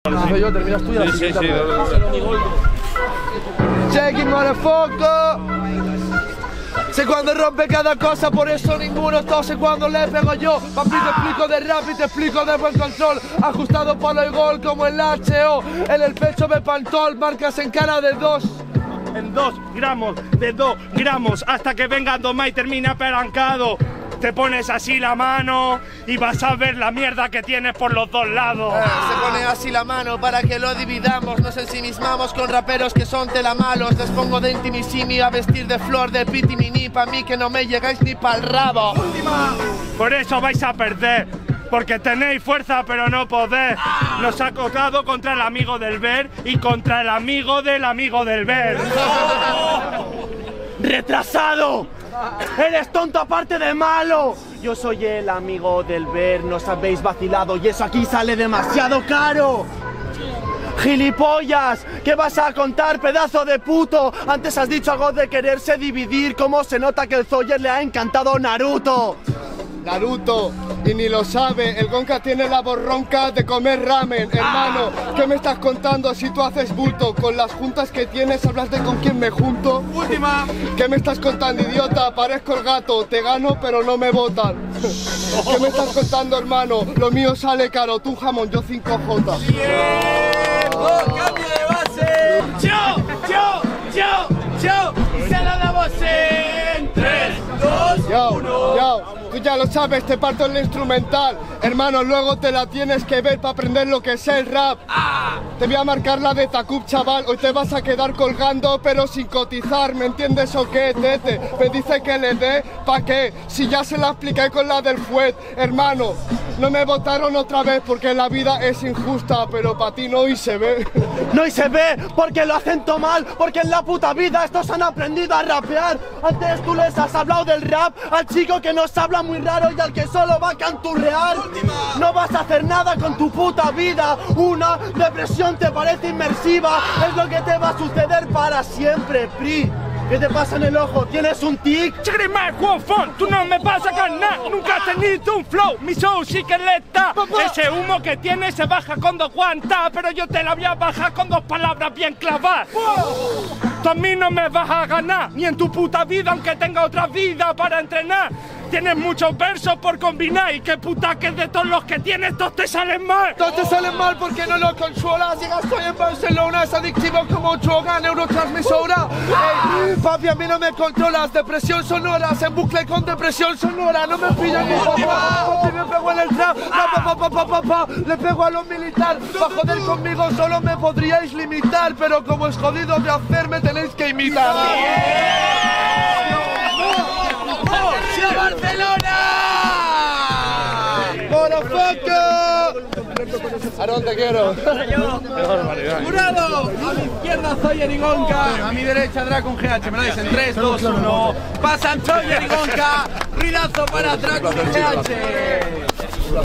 Soy yo, terminas tú y la siguiente. Checking motherfucker. Sé cuando rompe cada cosa, por eso ninguno tose cuando le pego yo. Papi, te explico de rap y te explico de buen control. Ajustado polo y gol como el HO. En el pecho me pantol, marcas en cara de 2. En 2 gramos, de 2 gramos, hasta que venga Doma y termine apalancado. Te pones así la mano y vas a ver la mierda que tienes por los dos lados. Se pone así la mano para que lo dividamos. Nos ensimismamos con raperos que son telamalos. Les pongo de intimisimi a vestir de flor de pitimini. Pa' mí que no me llegáis ni pa'l rabo. ¡Última! Por eso vais a perder. Porque tenéis fuerza pero no podéis. Nos ha tocado contra el amigo del Ver y contra el amigo del Ver. ¡Retrasado! ¡Eres tonto aparte de malo! Yo soy el amigo del Ver, nos habéis vacilado y eso aquí sale demasiado caro. ¡Gilipollas! ¿Qué vas a contar, pedazo de puto? Antes has dicho algo de quererse dividir. ¿Cómo se nota que el Zoyer le ha encantado Naruto? Naruto, y ni lo sabe, el Gonka tiene la borronca de comer ramen, hermano. ¿Qué me estás contando si tú haces bulto? Con las juntas que tienes hablas de con quién me junto. ¡Última! ¿Qué me estás contando, idiota? Parezco el gato, te gano pero no me votan. ¿Qué me estás contando, hermano? Lo mío sale caro, tú jamón, yo 5J. ¡Cambio de base! ¡Yo! ¡Se lo damos en 3, 2, 1. Yo, tú ya lo sabes, te parto el instrumental. Hermano, luego te la tienes que ver para aprender lo que es el rap. Te voy a marcar la de Tacup, chaval. Hoy te vas a quedar colgando, pero sin cotizar. ¿Me entiendes o qué, tete? Me dice que le dé, ¿pa' qué? Si ya se la expliqué con la del juez. Hermano, no me votaron otra vez porque la vida es injusta, pero para ti no y se ve. No y se ve porque lo hacen todo mal, porque en la puta vida estos han aprendido a rapear. Antes tú les has hablado del rap al chico que nos habla muy raro y al que solo va a canturrear. No vas a hacer nada con tu puta vida. Una depresión te parece inmersiva. Es lo que te va a suceder para siempre, Pri. ¿Qué te pasa en el ojo? ¿Tienes un tic? Tú no me vas a ganar. Nunca has tenido un flow. Mi show sí que le está. Ese humo que tienes se baja con 2 guantas, pero yo te la voy a bajar con 2 palabras bien clavadas. Tú a mí no me vas a ganar, ni en tu puta vida, aunque tenga otra vida para entrenar. Tienes muchos versos por combinar y qué puta que de todos los que tienes, todos te salen mal. Todos te salen mal porque no lo controlas. Llegas hoy en Barcelona, es adictivo como droga, neurotransmisora. Ey, papi, a mí no me controlas. Depresión sonora, en bucle con depresión sonora. No me pillan ni papá. Papi, me pego en el trap. Le pego a lo militar. Pa' joder conmigo solo me podríais limitar, pero como es jodido de hacer, me tenéis que imitar. ¡Sí, Barcelona! ¡Motherfucker! Aarón, te quiero. ¡Jurado! A mi izquierda Zoyer y Gonka. A mi derecha Dracon GH. Me lo dicen 3, 2, 1. Pasan Zoyer y Gonka. Ruidazo para Dracon GH.